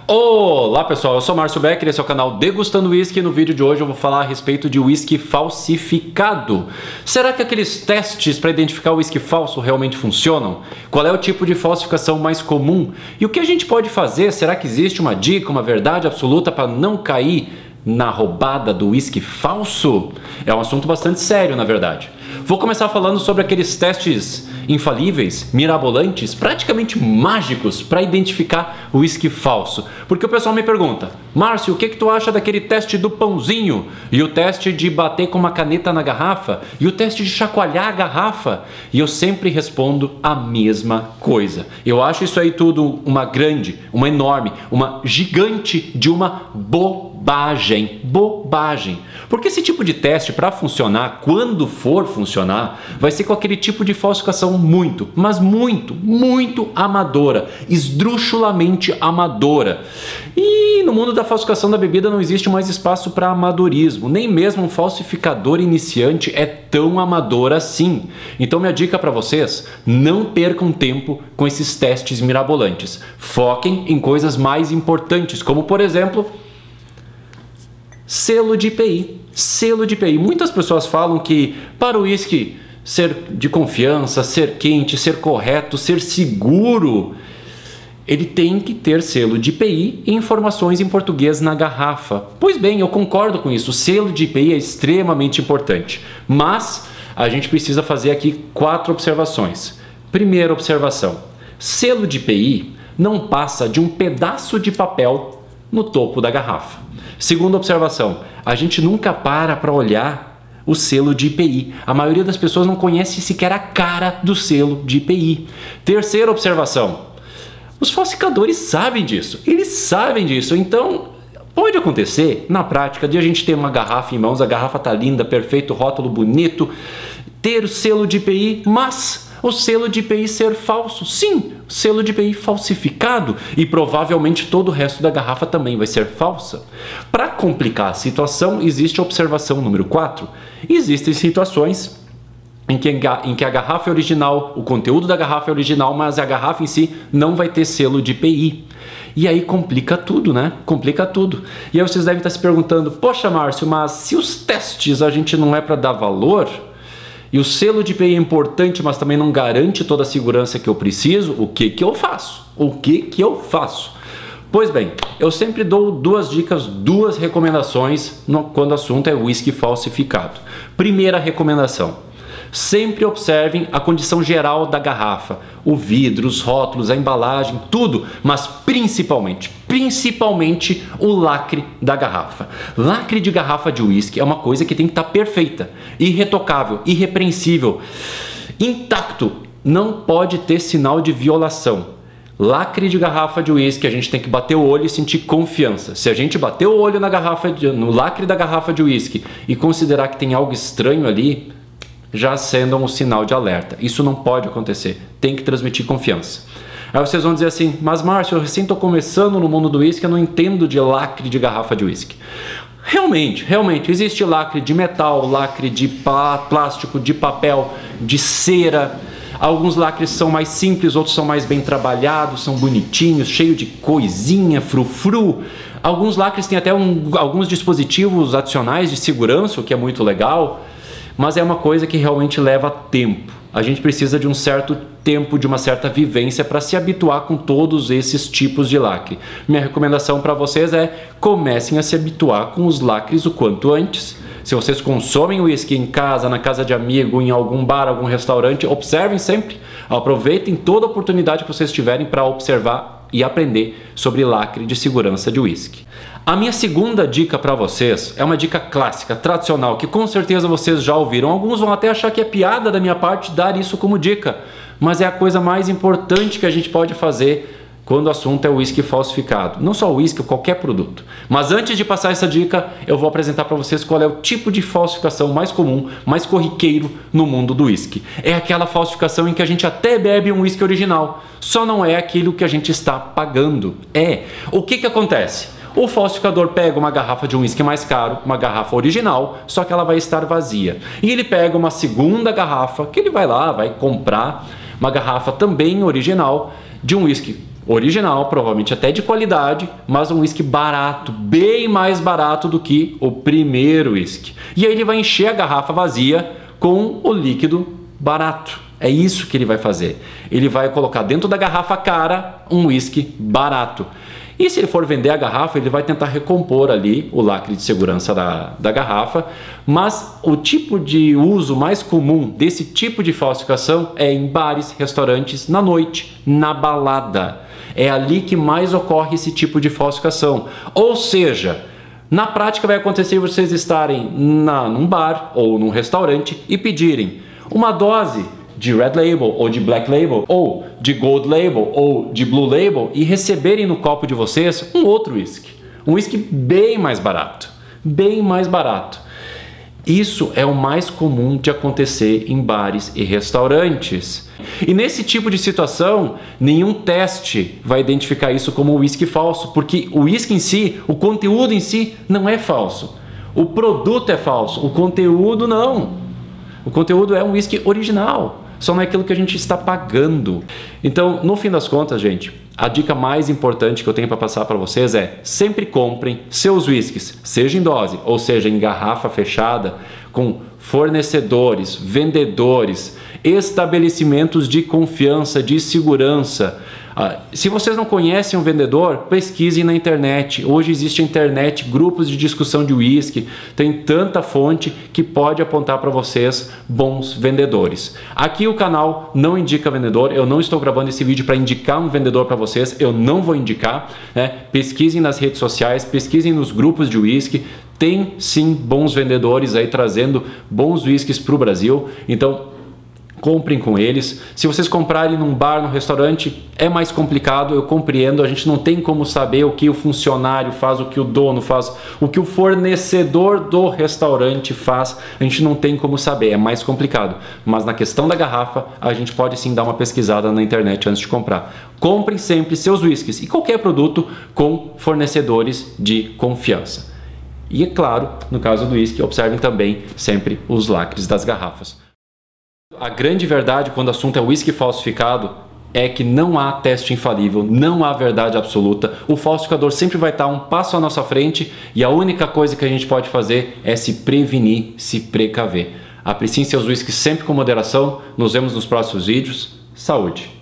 Olá pessoal, eu sou Márcio Becker, esse é o canal Degustando Whisky e no vídeo de hoje eu vou falar a respeito de whisky falsificado. Será que aqueles testes para identificar o whisky falso realmente funcionam? Qual é o tipo de falsificação mais comum? E o que a gente pode fazer? Será que existe uma dica, uma verdade absoluta para não cair na roubada do whisky falso? É um assunto bastante sério, na verdade. Vou começar falando sobre aqueles testes infalíveis, mirabolantes, praticamente mágicos para identificar o whisky falso. Porque o pessoal me pergunta: Márcio, o que tu acha daquele teste do pãozinho? E o teste de bater com uma caneta na garrafa? E o teste de chacoalhar a garrafa? E eu sempre respondo a mesma coisa. Eu acho isso aí tudo uma grande, uma enorme, uma gigante de uma bobagem. Bobagem. Porque esse tipo de teste, para funcionar, quando for funcionar, vai ser com aquele tipo de falsificação muito, mas muito amadora, esdrúxulamente amadora. E no mundo da falsificação da bebida não existe mais espaço para amadorismo, nem mesmo um falsificador iniciante é tão amador assim. Então minha dica para vocês: não percam tempo com esses testes mirabolantes. Foquem em coisas mais importantes, como por exemplo, selo de IPI. Selo de IPI. Muitas pessoas falam que para o whisky ser de confiança, ser quente, ser correto, ser seguro, ele tem que ter selo de IPI e informações em português na garrafa. Pois bem, eu concordo com isso. O selo de IPI é extremamente importante. Mas a gente precisa fazer aqui 4 observações. Primeira observação: selo de IPI não passa de um pedaço de papel no topo da garrafa. Segunda observação: a gente nunca para olhar o selo de IPI. A maioria das pessoas não conhece sequer a cara do selo de IPI. Terceira observação: os falsificadores sabem disso. Eles sabem disso. Então, pode acontecer, na prática, de a gente ter uma garrafa em mãos, a garrafa tá linda, perfeito, rótulo bonito, ter o selo de IPI, mas o selo de IPI ser falso. Sim, selo de IPI falsificado, e provavelmente todo o resto da garrafa também vai ser falsa. Para complicar a situação, existe a observação número 4. Existem situações em que a garrafa é original, o conteúdo da garrafa é original, mas a garrafa em si não vai ter selo de IPI. E aí complica tudo, né? Complica tudo. E aí vocês devem estar se perguntando: poxa, Márcio, mas se os testes a gente não é para dar valor, e o selo de IPI é importante, mas também não garante toda a segurança que eu preciso, o que eu faço? O que eu faço? Pois bem, eu sempre dou 2 dicas, 2 recomendações quando o assunto é whisky falsificado. Primeira recomendação: sempre observem a condição geral da garrafa, o vidro, os rótulos, a embalagem, tudo, mas principalmente o lacre da garrafa. Lacre de garrafa de whisky é uma coisa que tem que estar perfeita, irretocável, irrepreensível, intacto, não pode ter sinal de violação. Lacre de garrafa de whisky, a gente tem que bater o olho e sentir confiança. Se a gente bater o olho no lacre da garrafa de whisky e considerar que tem algo estranho ali, já acendam um sinal de alerta. Isso não pode acontecer. Tem que transmitir confiança. Aí vocês vão dizer assim: mas Márcio, eu recém estou começando no mundo do whisky, eu não entendo de lacre de garrafa de whisky. Realmente, existe lacre de metal, lacre de plástico, de papel, de cera. Alguns lacres são mais simples, outros são mais bem trabalhados, são bonitinhos, cheios de coisinha, frufru. Alguns lacres têm até alguns dispositivos adicionais de segurança, o que é muito legal. Mas é uma coisa que realmente leva tempo. A gente precisa de um certo tempo, de uma certa vivência para se habituar com todos esses tipos de lacre. Minha recomendação para vocês é: comecem a se habituar com os lacres o quanto antes. Se vocês consomem whisky em casa, na casa de amigo, em algum bar, algum restaurante, observem sempre. Aproveitem toda a oportunidade que vocês tiverem para observar e aprender sobre lacre de segurança de whisky. A minha segunda dica para vocês é uma dica clássica, tradicional, que com certeza vocês já ouviram. Alguns vão até achar que é piada da minha parte dar isso como dica, mas é a coisa mais importante que a gente pode fazer quando o assunto é whisky falsificado. Não só whisky, qualquer produto. Mas antes de passar essa dica, eu vou apresentar para vocês qual é o tipo de falsificação mais comum, mais corriqueiro no mundo do whisky. É aquela falsificação em que a gente até bebe um whisky original, só não é aquilo que a gente está pagando. O que acontece? O falsificador pega uma garrafa de um whisky mais caro, uma garrafa original, só que ela vai estar vazia. E ele pega uma segunda garrafa, que ele vai lá, vai comprar uma garrafa também original, de um whisky original, provavelmente até de qualidade, mas um whisky barato, bem mais barato do que o primeiro whisky. E aí ele vai encher a garrafa vazia com o líquido barato. É isso que ele vai fazer. Ele vai colocar dentro da garrafa cara um whisky barato. E se ele for vender a garrafa, ele vai tentar recompor ali o lacre de segurança da garrafa, mas o tipo de uso mais comum desse tipo de falsificação é em bares, restaurantes, na noite, na balada. É ali que mais ocorre esse tipo de falsificação. Ou seja, na prática vai acontecer vocês estarem num bar ou num restaurante e pedirem uma dose de Red Label, ou de Black Label, ou de Gold Label, ou de Blue Label e receberem no copo de vocês um outro whisky. Um whisky bem mais barato. Bem mais barato. Isso é o mais comum de acontecer em bares e restaurantes. E nesse tipo de situação, nenhum teste vai identificar isso como whisky falso, porque o whisky em si, o conteúdo em si, não é falso. O produto é falso, o conteúdo não. O conteúdo é um whisky original. Só não é aquilo que a gente está pagando. Então, no fim das contas, gente, a dica mais importante que eu tenho para passar para vocês é: sempre comprem seus whiskies, seja em dose ou seja em garrafa fechada, com fornecedores, vendedores, estabelecimentos de confiança, de segurança. Se vocês não conhecem um vendedor, pesquisem na internet. Hoje existe a internet, grupos de discussão de whisky, tem tanta fonte que pode apontar para vocês bons vendedores. Aqui o canal não indica vendedor, eu não estou gravando esse vídeo para indicar um vendedor para vocês, eu não vou indicar, né? Pesquisem nas redes sociais, pesquisem nos grupos de whisky. Tem sim bons vendedores aí trazendo bons whiskies para o Brasil, então comprem com eles. Se vocês comprarem num bar, num restaurante, é mais complicado, eu compreendo. A gente não tem como saber o que o funcionário faz, o que o dono faz, o que o fornecedor do restaurante faz. A gente não tem como saber, é mais complicado. Mas na questão da garrafa, a gente pode sim dar uma pesquisada na internet antes de comprar. Comprem sempre seus whiskies e qualquer produto com fornecedores de confiança. E é claro, no caso do whisky, observem também sempre os lacres das garrafas. A grande verdade quando o assunto é whisky falsificado é que não há teste infalível, não há verdade absoluta. O falsificador sempre vai estar um passo à nossa frente e a única coisa que a gente pode fazer é se prevenir, se precaver. Apreciem seus whiskies sempre com moderação. Nos vemos nos próximos vídeos. Saúde!